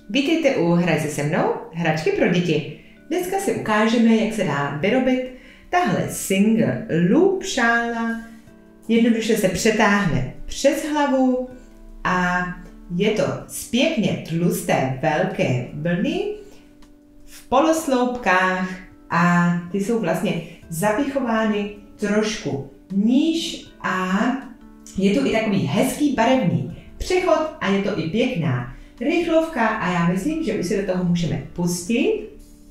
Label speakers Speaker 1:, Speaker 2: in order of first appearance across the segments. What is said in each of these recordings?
Speaker 1: Vítejte u Hraj se mnou, hračky pro děti. Dneska si ukážeme, jak se dá vyrobit tahle single loop šála. Jednoduše se přetáhne přes hlavu a je to z pěkně tlusté velké vlny v polosloupkách a ty jsou vlastně zapichovány trošku níž a je to i takový hezký barevný přechod a je to i pěkná rychlovka a já myslím, že už se do toho můžeme pustit.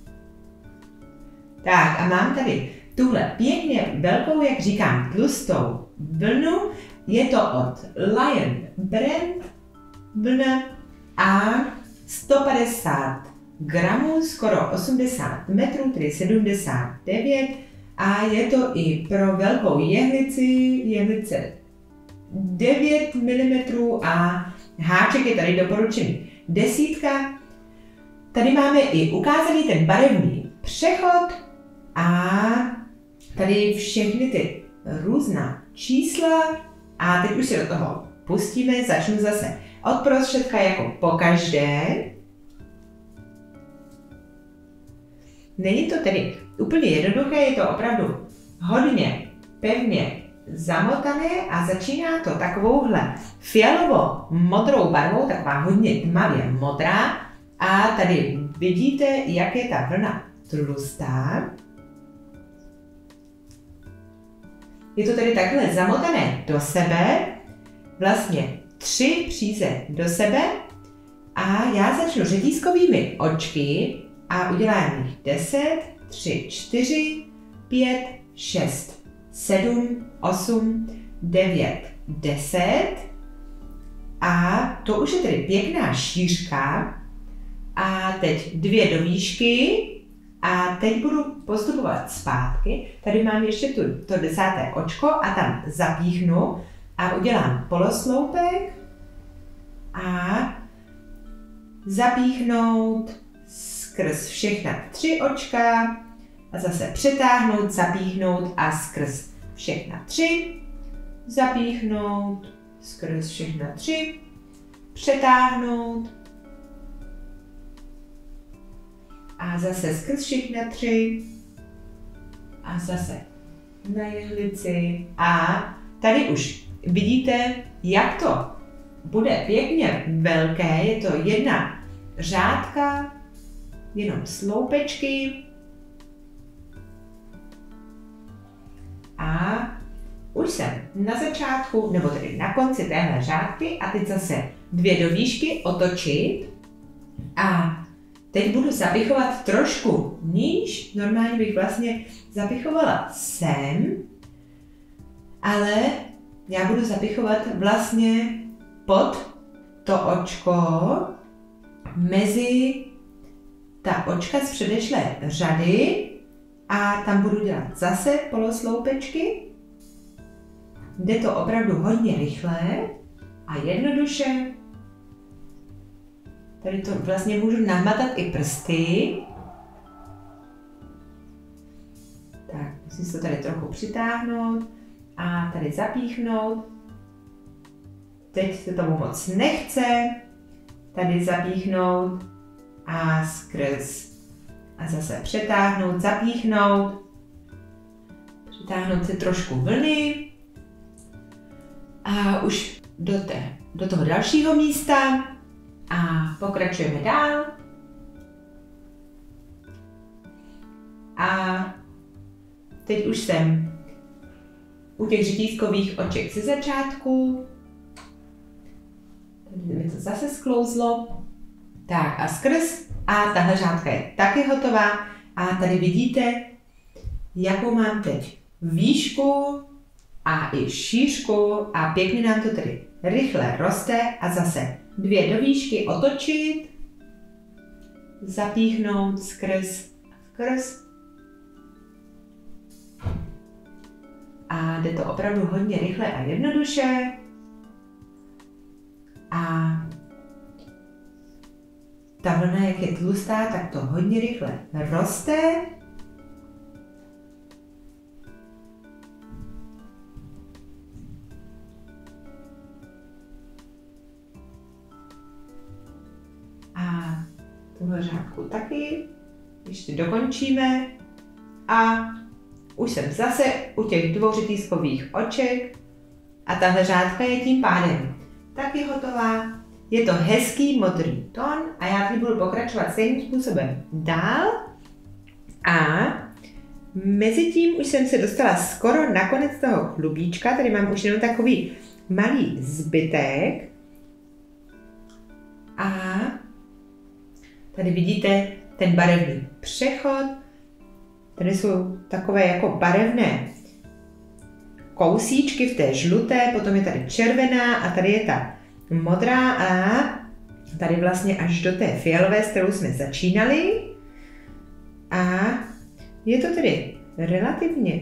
Speaker 1: Tak a mám tady tuhle pěkně velkou, jak říkám, tlustou vlnu. Je to od Lion Brand vlna a 150 gramů, skoro 80 metrů, tedy 79 a je to i pro velkou jehlice 9 mm a háček je tady doporučený 10. Tady máme i ukázaný ten barevný přechod a tady všechny ty různá čísla a teď už se do toho pustíme, začnu zase od prostředka jako pokaždé. Není to tedy úplně jednoduché, je to opravdu hodně pevně zamotané a začíná to takovouhle fialovo-modrou barvou, taková hodně tmavě modrá a tady vidíte, jak je ta vlna tlustá. Je to tedy takhle zamotané do sebe, vlastně 3 příze do sebe a já začnu řetízkovými očky a udělám jich 10, 3, 4, 5, 6, 7, 8, 9, 10 a to už je tedy pěkná šířka a teď 2 do výšky a teď budu postupovat zpátky. Tady mám ještě to 10. očko a tam zapíchnu a udělám polosloupek a zapíchnout skrz všechna 3 očka a zase přetáhnout, zapíchnout a skrz všechna 3, zapíchnout, skrz všechna 3, přetáhnout a zase skrz všechna 3 a zase na jehlici a tady už vidíte, jak to bude pěkně velké, je to jedna řádka, jenom sloupečky a už jsem na začátku, nebo tedy na konci téhle řádky a teď zase 2 do výšky otočit a teď budu zapichovat trošku níž, normálně bych vlastně zapichovala sem, ale já budu zapichovat vlastně pod to očko mezi ta očka z předešlé řady a tam budu dělat zase polosloupečky. Jde to opravdu hodně rychle a jednoduše. Tady to vlastně můžu nahmatat i prsty. Tak, musím se to tady trochu přitáhnout a tady zapíchnout. Teď se tomu moc nechce. Tady zapíchnout a skrz a zase přetáhnout, zapíchnout. Přitáhnout si trošku vlny a už do toho dalšího místa a pokračujeme dál. A teď už jsem u těch řetízkových oček ze začátku. Tady mi to zase sklouzlo. Tak a skrz a tahle řádka je taky hotová a tady vidíte, jakou mám teď výšku a i šířku a pěkně nám to tedy rychle roste a zase 2 do výšky otočit, zapíchnout skrz a jde to opravdu hodně rychle a jednoduše a ta vlna, jak je tlustá, tak to hodně rychle roste. A tuhle řádku taky, ještě dokončíme a už jsem zase u těch 2 řetízkových oček a tahle řádka je tím pádem taky hotová. Je to hezký modrý tón a já teď budu pokračovat stejným způsobem dál a mezitím už jsem se dostala skoro na konec toho klubíčka, tady mám už jenom takový malý zbytek a tady vidíte ten barevný přechod, tady jsou takové jako barevné kousíčky v té žluté, potom je tady červená a tady je ta modrá a tady vlastně až do té fialové, s kterou jsme začínali. A je to tedy relativně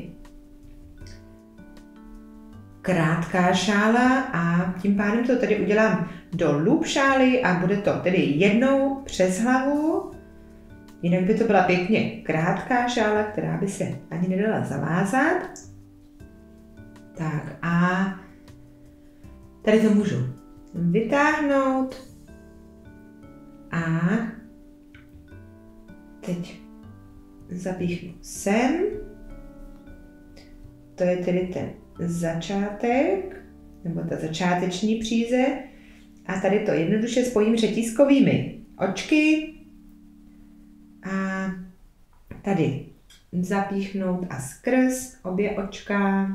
Speaker 1: krátká šála a tím pádem to tady udělám do loop šály a bude to tedy jednou přes hlavu. Jinak by to byla pěkně krátká šála, která by se ani nedala zavázat. Tak a tady to můžu vytáhnout a teď zapíchnu sem. To je tedy ten začátek, nebo ta začáteční příze. A tady to jednoduše spojím řetízkovými očky a tady zapíchnout a skrz obě očka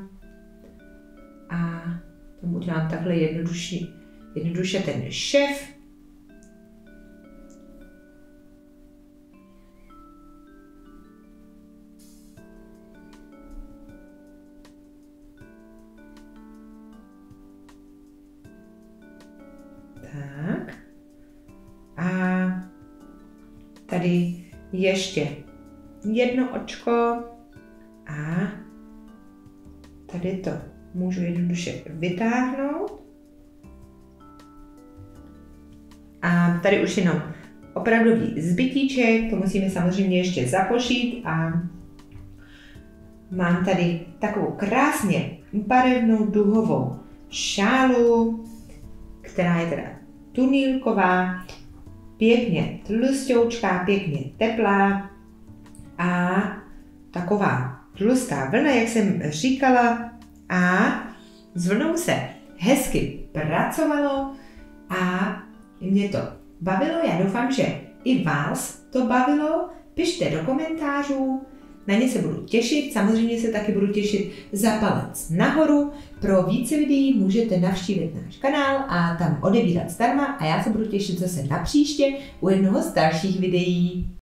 Speaker 1: a tomu udělám takhle jednoduše ten šef. Tak. A tady ještě jedno očko a tady to můžu jednoduše vytáhnout. A tady už jenom opravdový zbytíček, to musíme samozřejmě ještě zapošít a mám tady takovou krásně barevnou duhovou šálu, která je teda tunýlková, pěkně tlusťoučká, pěkně teplá a taková tlustá vlna, jak jsem říkala, a s vlnou se hezky pracovalo a mě to bavilo. Já doufám, že i vás to bavilo. Pište do komentářů, na ně se budu těšit. Samozřejmě se taky budu těšit za palec nahoru. Pro více videí můžete navštívit náš kanál a tam odebírat zdarma a já se budu těšit zase na příště u jednoho z dalších videí.